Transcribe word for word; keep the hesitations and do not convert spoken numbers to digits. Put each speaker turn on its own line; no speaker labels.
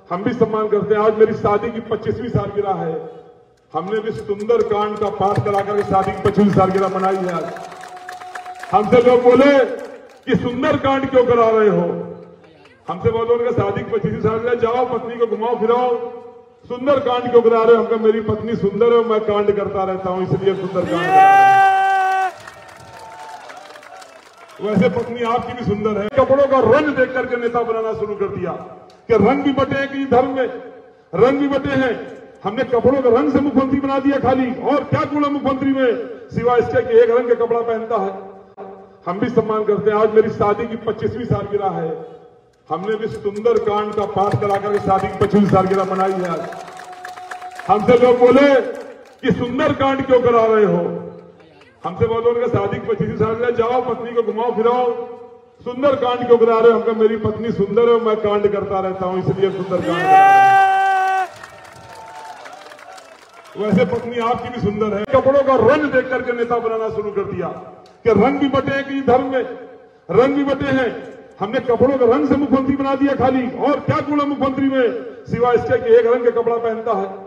हम भी सम्मान करते हैं। आज मेरी शादी की पच्चीसवीं सालगिरह है। हमने भी सुंदर कांड का पाठ करा करके शादी की पच्चीसवीं सालगिरह मनाई है। आज हमसे लोग बोले कि सुंदर कांड क्यों करा रहे हो। हमसे बोलो उनका शादी की पच्चीसवीं सालगिरह, जाओ पत्नी को घुमाओ फिराओ, सुंदर कांड क्यों करा रहे हो। हमका मेरी पत्नी सुंदर है, मैं कांड करता रहता हूं इसलिए सुंदर कांड करता हूं। वैसे पत्नी आपकी भी सुंदर है। कपड़ों का रंग देख करके नेता बनाना शुरू कर दिया कि रंग भी बटे हैं कि धर्म में रंग भी बटे हैं। हमने कपड़ों का रंग से मुख्यमंत्री बना दिया खाली। और क्या गुण है मुख्यमंत्री में सिवाय इसके कि एक रंग का कपड़ा पहनता है। हम भी सम्मान करते हैं। आज मेरी शादी की पच्चीसवीं सालगिरह है। हमने भी सुंदर कांड का पाठ करा करके शादी की पच्चीसवीं सालगिरह मनाई है। आज हमसे लोग बोले कि सुंदर कांड क्यों करा रहे हो। हमसे बोलो उनका शादी की पच्चीसवीं सालगिरह, जाओ पत्नी को घुमाओ फिराओ, सुंदर कांड क्यों करा रहे हो। हमका मेरी पत्नी सुंदर है, मैं कांड करता रहता हूं इसलिए सुंदर कांड करता हूं। वैसे पत्नी आपकी भी सुंदर है। कपड़ों का रंग देख करके नेता बनाना शुरू कर दिया कि रंग भी बटे हैं कि धर्म में रंग भी बटे हैं। हमने कपड़ों का रंग से मुख्यमंत्री बना दिया खाली। और क्या गुण है मुख्यमंत्री में सिवाय इसके कि एक रंग का कपड़ा पहनता है।